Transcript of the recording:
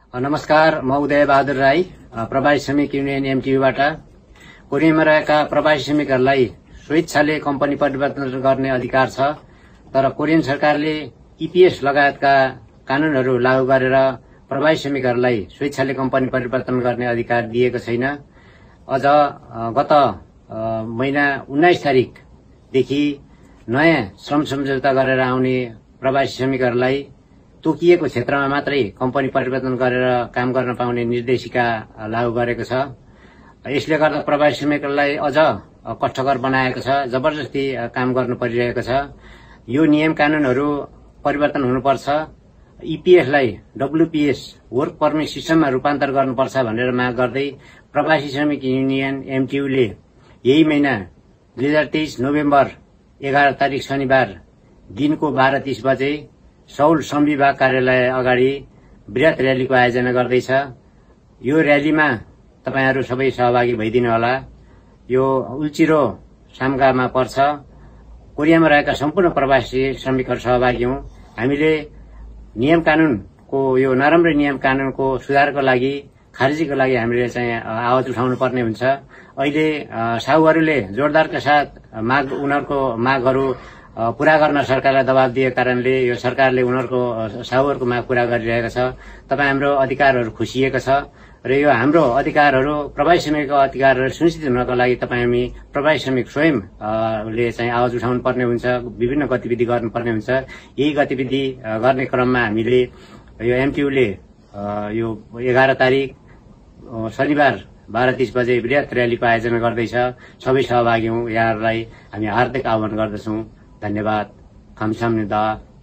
नमस्कार, म उदय बहादुर राई, प्रवासी श्रमिक युनियन एमटियूबाट। कोरियामा रहेका प्रवासी श्रमिकहरूलाई स्वेच्छाले कम्पनी परिवर्तन गर्ने अधिकार छ, तर कोरियन सरकारले ईपीएस लगायतका कानूनहरू लागू गरेर प्रवासी श्रमिकहरूलाई स्वेच्छाले कम्पनी परिवर्तन गर्ने अधिकार दिएको छैन। अझ गत महिना 19 तारिकदेखि नयाँ श्रम सम्झौता गरेर आउने प्रवासी श्रमिकहरूलाई तोकिएको क्षेत्रमा मात्रै कम्पनी परिवर्तन गरेर काम गर्न पाउने निर्देशिका लागू गरेको छ। यसले गर्दा प्रवासी श्रमिकहरूलाई अझ कष्टकर बनाएको छ, जबरजस्ती काम गर्नु परिरहेको छ। यो नियम कानूनहरू परिवर्तन हुनुपर्छ। ईपीएसलाई डब्ल्यूपीएस वर्क पर्मिट सिस्टममा रूपान्तर गर्नुपर्छ भनेर माग गर्दै प्रवासी श्रमिक युनियन एमटियूले यही महिना 2023 नोभेम्बर 11 तारिक शनिबार दिनको 12:30 बजे सौल श्रम विभाग कार्यालय अगाडि वृहत र्यालीको आयोजना गर्दैछ। यो र्यालीमा तपाईहरू सबै सहभागी भइदिनु होला। यो उल्चिरो सामगामा पर्छ। कोरियामा रहेका सम्पूर्ण प्रवासी श्रमिकहरू सहभागी हौं। हामीले नियम कानूनको यो नराम्रो नियम कानूनको सुधारको लागि, खारेजीको लागि हामीले चाहिँ आवाज उठाउनु पर्ने हुन्छ। अहिले साहुहरूले जोरदारका साथ उनीहरूको मागहरू पूरा गर्न सरकारलाई दबाब दिएको कारणले यो सरकारले उनीहरूको साहुहरूको माग पूरा गरिरहेको छ। तपाईँ हाम्रो अधिकारहरू खुसिएको छ र यो हाम्रो अधिकारहरू, प्रवासी श्रमिकको अधिकारहरू सुनिश्चित हुनको लागि तपाईँ हामी प्रवासी श्रमिक स्वयं ले चाहिँ आवाज उठाउनु पर्ने हुन्छ, विभिन्न गतिविधि गर्नुपर्ने हुन्छ। यही गतिविधि गर्ने क्रममा हामीले यो एमटियूले यो 11 तारिक शनिबार 12:30 बजे वृहत र्यालीको आयोजना गर्दैछ। सबै सहभागी हौं। यहाँहरूलाई हामी हार्दिक आह्वान गर्दछौं। धन्यवाद। खामसाम्निदा।